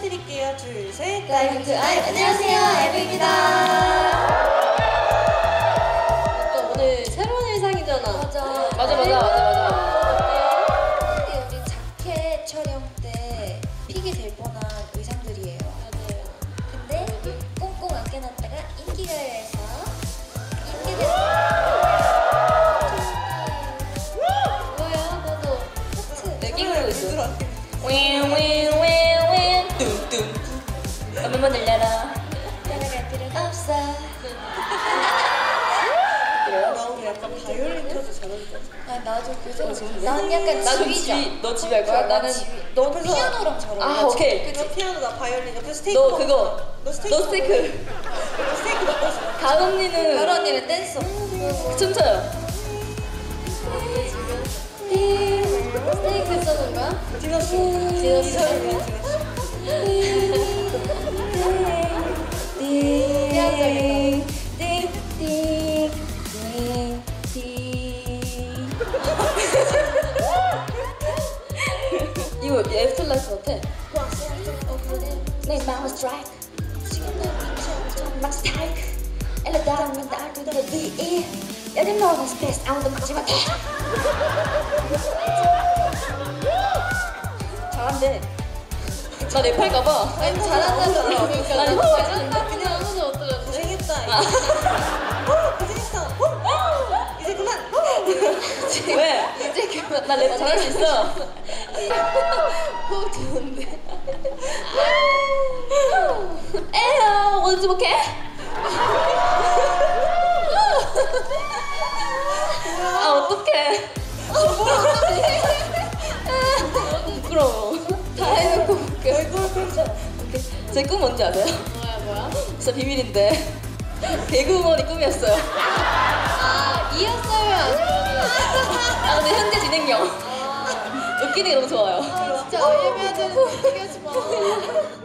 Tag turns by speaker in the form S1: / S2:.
S1: 인사드릴게요. 둘, 셋.
S2: 다이아몬드 아이 안녕하세요, 에브입니다.
S3: 오늘 새로운 의상이잖아.
S2: 맞아.
S3: 맞아.
S2: 이게 우리 자켓 촬영 때 픽이 될 뻔한 의상들이에요.
S3: 맞아요.
S2: 근데 꽁꽁 안겨놨다가 인기가요에서 인기 됐어.
S3: 뭐야? 나도
S2: 하트.
S3: 내 끼고 있어.
S1: 윈윈윈윈
S3: 뚱뚱. 한번만 늘려라.
S2: 따라갈 필요가 없어.
S1: 나 오늘 약간 바이올린 켜서 잘 어울리지 않아?
S2: 아 나도 그래서
S3: 좋은데?
S2: 난 약간
S3: 나도
S2: 지휘자.
S3: 너 지휘 할 거야?
S2: 나는 지휘. 너
S1: 옆에서
S2: 피아노랑 잘 어울려.
S3: 아 오케이.
S1: 너 피아노, 나 바이올린, 옆에 스테이크.
S3: 너 그거.
S1: 너 스테이크.
S3: 너 스테이크.
S1: 너 스테이크 먹고 있어.
S3: 간 언니는
S2: 별 언니는 댄서.
S3: 춤춰요.
S2: 스테이크 써는 거야?
S1: 디너스.
S3: 디너스. 이거 애프터라이프 같아.
S2: 내 마음을 스트라이크 지금 날 미쳐 막 스트라이크 엘레다면 나도 더 위에 여기 너는 스페이스 아무도 막지 못해.
S3: 잘한대. 나 랩할까봐.
S2: 아니 잘한다잖아.
S3: 그러니까
S2: 아니
S3: 나
S2: 잘한다.
S3: 그냥 아무도 없더라고.
S1: 고생했다. 고생했어. 이제 그만.
S3: 왜?
S2: 이제 그만.
S3: 나 랩 잘할 수 있어.
S2: 호흡 좋은데.
S3: 에요, 오늘 좀 오케이? 아, 어떡해. 부끄러워.
S2: 다 해놓고 볼게.
S1: 얼굴 그렇잖아.
S3: 제 꿈 뭔지 아세요?
S2: 뭐야?
S3: 진짜 비밀인데. 개그우먼이 꿈이었어요.
S2: 아 이었어요 아니면
S3: 아, 근데 현재 진행형. 웃기는 게 너무 좋아요.
S2: 진짜 어이해야 되는데 얘기하지 마.